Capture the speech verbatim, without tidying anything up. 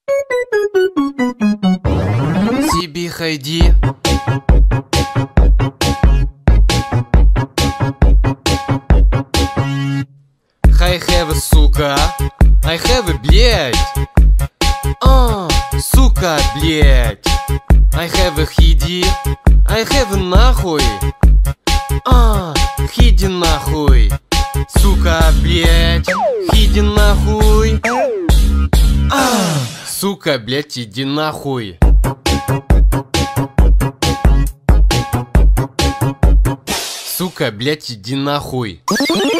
Себе хайди. I have a, сука. I have a, блядь. А, сука, блядь. I have a, хиди. I have a, нахуй. А, хиди нахуй. Сука, блядь. Хиди нахуй. А, сука, блядь, иди нахуй. Сука, блядь, иди нахуй.